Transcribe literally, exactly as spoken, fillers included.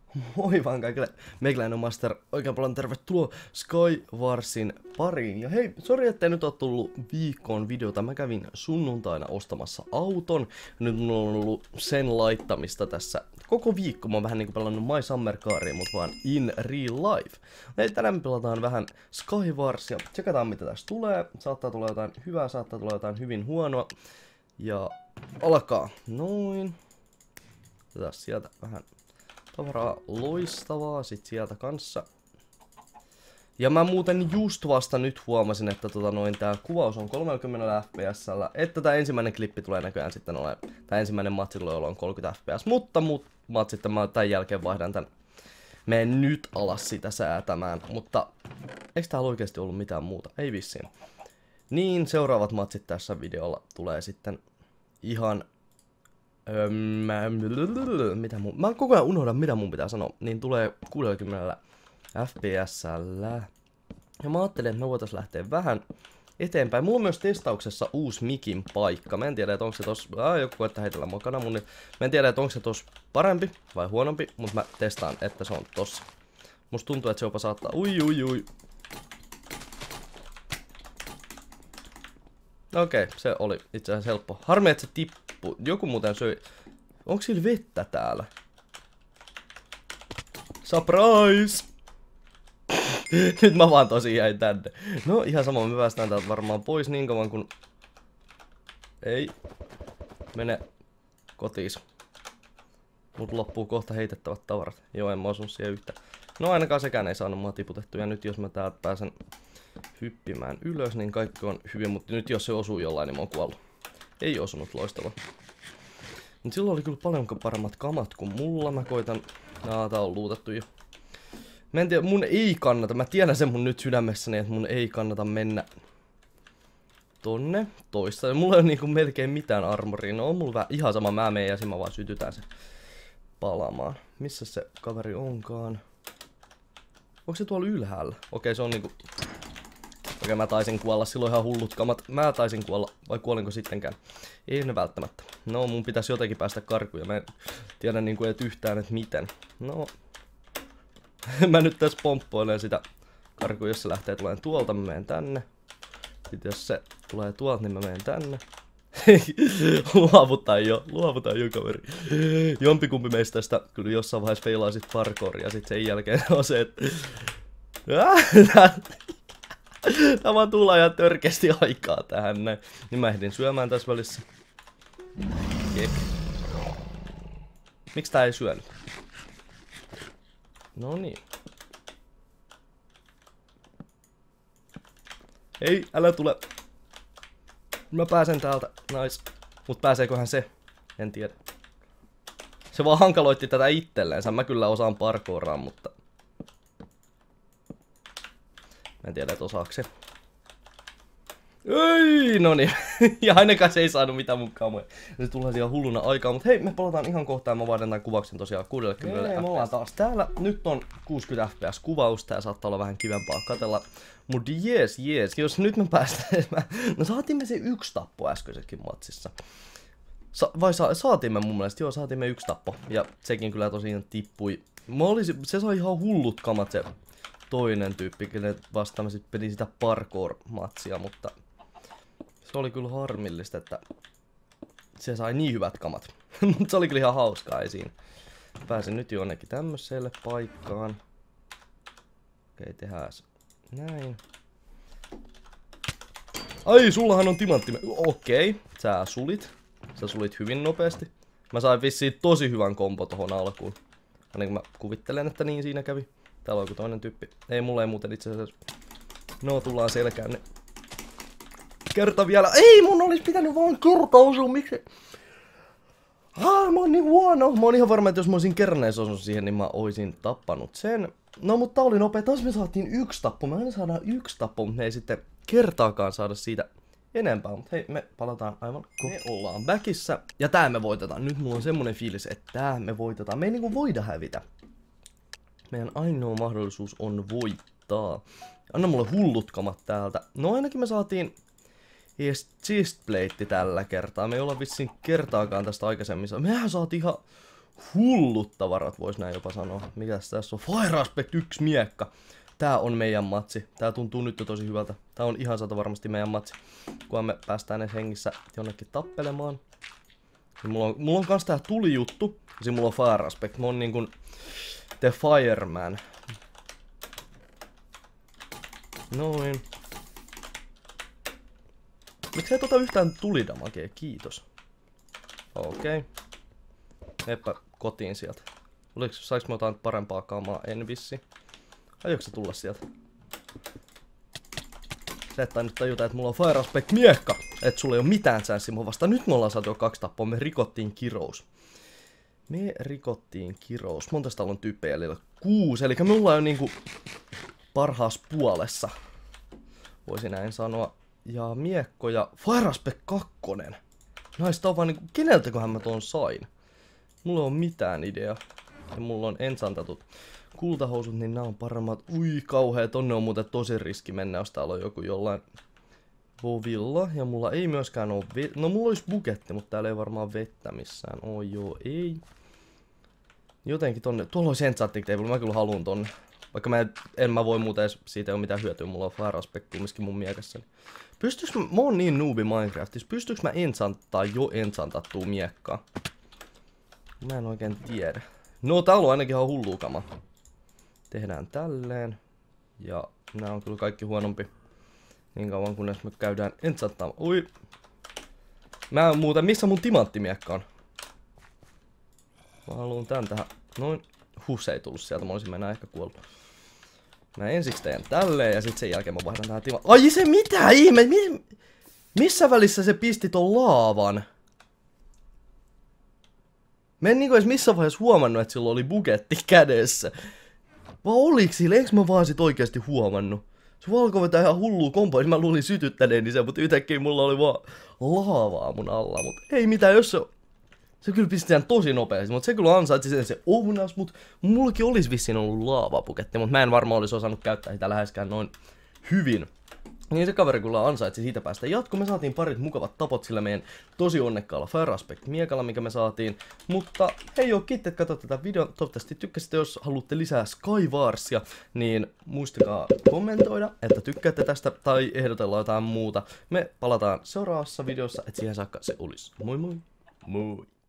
Moi vaan kaikille, meikäläinen on Master, oikein paljon tervetuloa Skywarsin pariin. Ja hei, sori ettei nyt oo tullut viikkoon videota, mä kävin sunnuntaina ostamassa auton. Nyt mulla on ollut sen laittamista tässä koko viikko, mä oon vähän niinku pelannut My Summer Caria, mut vaan in real life. Eli tänään me pelataan vähän Skywarsia, tsekataan mitä tästä tulee, saattaa tulla jotain hyvää, saattaa tulla jotain hyvin huonoa. Ja alkaa, noin. Otetaan sieltä vähän tavaraa, loistavaa, sit sieltä kanssa. Ja mä muuten just vasta nyt huomasin, että tota noin tää kuvaus on kolmekymmentä F P S:llä, että tää ensimmäinen klippi tulee näköjään sitten ole, tää ensimmäinen matsi tulee olemaan kolmekymmentä F P S, mutta muut matsit sitten mä tän jälkeen vaihdan tän. Menen nyt alas sitä säätämään, mutta eiks täällä oikeesti ollut mitään muuta? Ei vissiin. Niin, seuraavat matsit tässä videolla tulee sitten ihan Öö, mä, mitä mun, mä koko ajan unohdan mitä mun pitää sanoa, niin tulee kuusikymmentä F P S:llä. Ja mä ajattelin, että me voitais lähteä vähän eteenpäin. Mulla on myös testauksessa uusi mikin paikka. Mä en tiedä, että onko se tos, ah, joku koettaa heitellä mua kananmun, niin mä en tiedä, että onko se tos parempi vai huonompi, mutta mä testaan, että se on tossa. Musta tuntuu, että se jopa saattaa, ui ui ui. Okei, okay, se oli itse asiassa helppo. Harmi, että se tippuu. Joku muuten söi. Onko sillä vettä täällä? Surprise! Nyt mä vaan tosi jäin tänne. No ihan sama, me päästään täältä varmaan pois niin kauan kun... Ei. Mene kotiis. Mut loppuu kohta heitettävät tavarat. Joo, en mä osunut siihen yhtään. No ainakaan sekään ei saanut mua tiputettua. Ja nyt jos mä täältä pääsen hyppimään ylös, niin kaikki on hyvin, mutta nyt jos se osuu jollain, niin mä oon kuollut. Ei osunut, loistava. Mut silloin oli kyllä paljon paremmat kamat kuin mulla, mä koitan... Jaa, tää on luutettu jo. Mä en tiedä, mun ei kannata, mä tiedän sen mun nyt sydämessäni, että mun ei kannata mennä tonne toista. Mulla ei ole niinku melkein mitään armoria, no on mulla vähän ihan sama, mä menen ja sit mä vaan sytytään se palamaan. Missä se kaveri onkaan? Onko se tuolla ylhäällä? Okei, se on niinku... Okei, mä taisin kuolla, silloin ihan hullut kamat. Mä taisin kuolla, vai kuolinko sittenkään? Ei ne välttämättä. No, mun pitäisi jotenkin päästä karkuun ja mä en tiedä niinku et yhtään, että miten. No... mä nyt tässä pomppoilen sitä karkuun, jos se lähtee tulemaan tuolta, mä menen tänne. Sitten jos se tulee tuolta, niin mä menen tänne. luovutaan jo, luovutaan jo kaveri. Jompikumpi meistä tästä kyllä jossain vaiheessa feilaa sit parkouria ja sit sen jälkeen on se, että... Tää vaan tulee ihan törkeästi aikaa tähän näin. Niin mä ehdin syömään tässä välissä. Jep. Miks tää ei syönyt? No niin. Ei, älä tule. Mä pääsen täältä. Nice. Mut pääseeköhän se? En tiedä. Se vaan hankaloitti tätä itselleensä. Mä kyllä osaan parkouraa, mutta... Mä en tiedä, että osaako se. Ei, noniin. Ja ainakaan se ei saanut mitään mukaan. Se tulee ihan hulluna aikaa, mutta hei, me palataan ihan kohtaan. Mä vaihdan tämän kuvauksen tosiaan kuusikymmentä F P S. Me ollaan taas täällä. Nyt on kuusikymmentä F P S kuvaus. Tää saattaa olla vähän kivempaa katella. Mut jees, jees. Jos nyt me päästään... No saatiin me se yksi tappo äskeisenkin matsissa. Sa vai sa saatiin me mun mielestä? Joo, saatiin me yksi tappo. Ja sekin kyllä tosiaan tippui. Mä olisin... Se sai ihan hullut kamat se toinen tyyppi, kelle vastaan mä sit pelin sitä parkour-matsia, mutta... Se oli kyllä harmillista, että se sai niin hyvät kamat. Mutta se oli kyllä ihan hauskaa esiin. Pääsin nyt jonnekin tämmöiselle paikkaan. Okei, tehdään näin. Ai, sullahan on timantti. Okei, sä sulit. Sä sulit hyvin nopeasti. Mä sain vissiin tosi hyvän kompo tohon alkuun. Ainakin mä kuvittelen, että niin siinä kävi. Täällä on joku toinen tyyppi. Ei, mulla ei muuten itse asiassa... No, tullaan selkään ne. Kerta vielä. Ei, mun olisi pitänyt vaan kerta osua, miksi? Ah, mä oon niin huono. Mä oon ihan varma, että jos mä olisin kernees osunut siihen, niin mä oisin tappanut sen. No, mutta tää oli nopea. Taas me saatiin yksi tappo. Me aina saadaan yksi tappo, mutta me ei sitten kertaakaan saada siitä enempää. Mutta hei, me palataan aivan kohta. Me ollaan backissa. Ja tää me voitetaan. Nyt mulla on semmonen fiilis, että tää me voitetaan. Me ei niinku voida hävitä. Meidän ainoa mahdollisuus on voittaa. Anna mulle hullut kamat täältä. No ainakin me saatiin ees chestplate tällä kertaa. Me ei olla vissiin kertaakaan tästä aikaisemmin. Mehän saatiin ihan hullut tavarat, vois näin jopa sanoa. Mikäs tässä on? Fire Aspect yksi miekka. Tää on meidän matsi. Tää tuntuu nyt jo tosi hyvältä. Tää on ihan sata varmasti meidän matsi. Kun me päästään edes hengissä jonnekin tappelemaan. Niin mulla on, mulla on kans tää tulijuttu. Ja siinä mulla on Fire Aspect. Mä oon niinkun The Fireman. Noin. Miksei tota yhtään tulidamagea? Kiitos. Okei. Okay. Meppä kotiin sieltä. Oliko, saiks mä jotain parempaa kamaa? En vissi. Aiotko se tulla sieltä? Sä et nyt tajuta, että mulla on Fire Aspect miekka. Et sulla ei oo mitään chanssiä mua vastaan. Nyt me ollaan saatu jo kaksi tappoa. Me rikottiin kirous. Me rikottiin kirous. Monta täällä on tyyppejä jäljellä? Kuusi. Eli me ollaan jo niinku parhaassa puolessa. Voisin näin sanoa. Ja miekko ja Fire Aspect kaksi. Naista on vaan niinku, keneltäköhän mä tuon sain? Mulla on mitään idea. Ja mulla on enchantatut kultahousut, niin nää on paremmat. Ui kauhea, tonne on muuten tosi riski mennä, jos täällä on joku jollain vovilla. Ja mulla ei myöskään oo vettä. No mulla olisi buketti, mutta täällä ei varmaan vettä missään. Oi oh, joo, ei. Jotenkin tonne, tuolla olisi enchanting table, mä kyllä haluun tonne. Vaikka mä en, en mä voi muuten edes, siitä ei oo mitään hyötyä, mulla on Fire Aspect kumminkin mun miekassani. Pystyiks mä, mä oon niin noobi Minecraftissa, pystyiks mä enchanttaa jo enchantattua miekkaa? Mä en oikein tiedä. No täällä on ainakin ihan hullua kama. Tehdään tälleen. Ja nää on kyllä kaikki huonompi. Niin kauan kunnes me käydään enchanttamaan. Ui. Mä en muuten, missä mun timanttimiekka on? Mä haluun tän tähän. Noin. Huh, se ei tullut sieltä, mä olisin mennä ehkä kuollut. Mä ensiksi teen tälleen ja sit sen jälkeen mä vaihdan tähän timaan. Ai se mitä ihme? Mi missä välissä se pisti ton laavan? Mä en niinku edes missään vaiheessa huomannut, että sillä oli buketti kädessä. Vaan oliks sillä? Eiks mä vaan sit oikeesti huomannut? Se vaan alkoi vetää ihan hullua kompoa, mä luulin sytyttäneeni sen, mutta yhtäkkiä mulla oli vaan laavaa mun alla. Mut ei mitään, jos se... Se kyllä pisti sen tosi nopeasti, mutta se kyllä ansaitsi sen se ounas, mut mullakin olisi vissiin ollut laavapuketti, mutta mä en varmaan olisi osannut käyttää sitä läheskään noin hyvin. Niin se kaveri kyllä ansaitsi siitä päästä jatko. Me saatiin parit mukavat tapot sillä meidän tosi onnekkaalla Fire Aspect miekalla, mikä me saatiin. Mutta hei joo, kiitos, että katsotte tätä videon. Toivottavasti tykkäsitte, jos haluatte lisää Skywarsia, niin muistakaa kommentoida, että tykkäätte tästä tai ehdotellaan jotain muuta. Me palataan seuraavassa videossa, että siihen saakka se olisi. Moi moi! Moi!